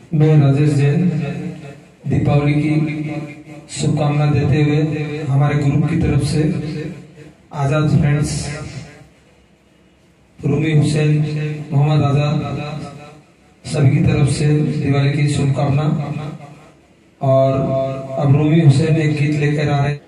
मैं राजेश जैन दीपावली की शुभकामना देते हुए हमारे ग्रुप की तरफ से आजाद फ्रेंड्स रूमी हुसैन मोहम्मद आजाद सभी की तरफ से दिवाली की शुभकामना। और अब रूमी हुसैन एक गीत लेकर आ रहे हैं।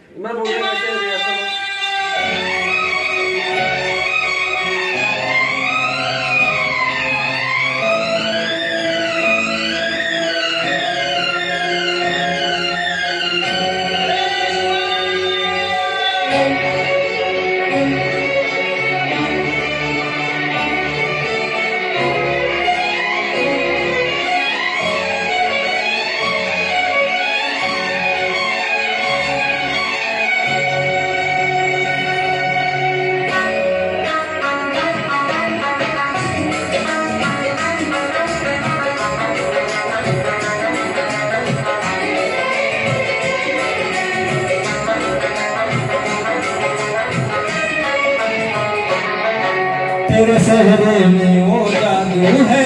तेरे सहरे में वो जादू है,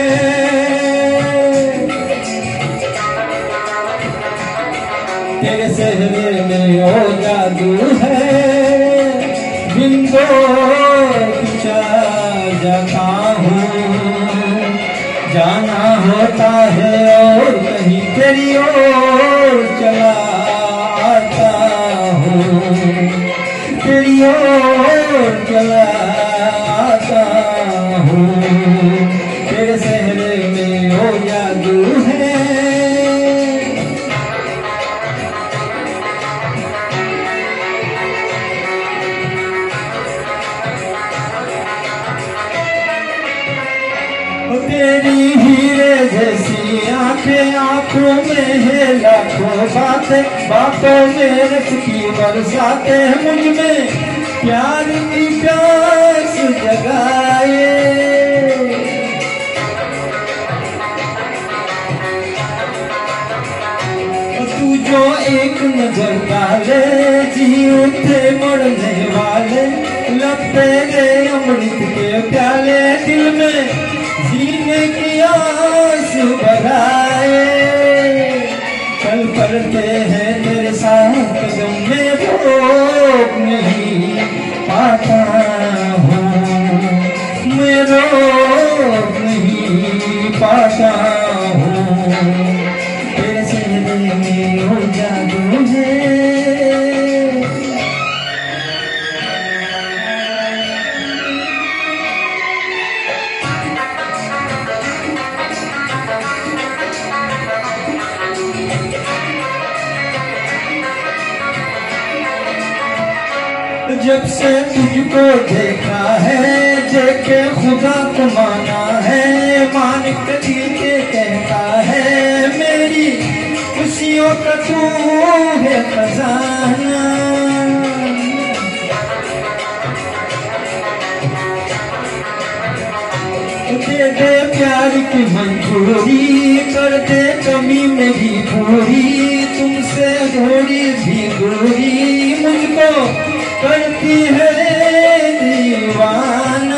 तेरे सहरे में वो जादू है, बिंदो पीछा जाता हूँ, जाना होता है और कहीं तेरी ओर चला आता हूँ, तेरी ओर चला तेरे सहरे में वो जादू है। तेरी हीरे जैसी आंखें, आंखों में है लाखों बातें, बातों में रस की बरसाते, मुझ में प्यार की प्यास जगाए। तू जो एक नजर डाले, जी उठे मरने वाले, लपटे गए अमृत के प्याले, दिल में जीने की आस बढ़ाए। चल पड़ते हैं तेरे साथ कदम में, रोक नहीं पाता हूँ, मैं रोक नहीं पाता हूँ, तेरे सहरे में वो जादू है। जब से तुझको देखा है, देखे खुदा को माना है, मान के दिल के कहता है, मेरी खुशियों का तू है खजाना। दे दे प्यार की मंजूरी, कर दे कमी मेरी पूरी, तुमसे थोड़ी भी दूरी मुझको करती है दीवाना।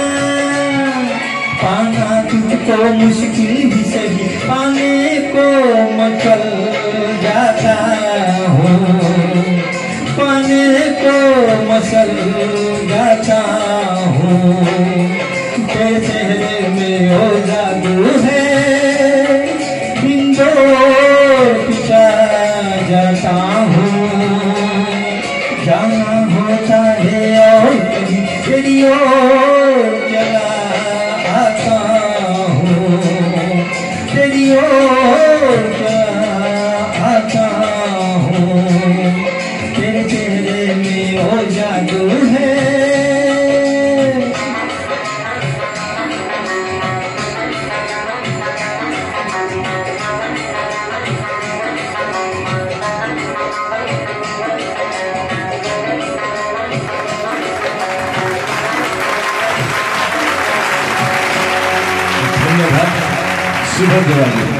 पाना तुझको मुश्किल ही सही, पाने को मचल जाता हूँ, पाने को मचल जाता हूँ, तेरे चेहरे में वो जादू है, बिंदो पीछा जाता हूँ, जाना होता है और कहीं तेरी ओर चला आता हूँ, तेरी ओर चला आता हूँ, तेरे चेहरे में वो जादू है। शुभ दिवाली।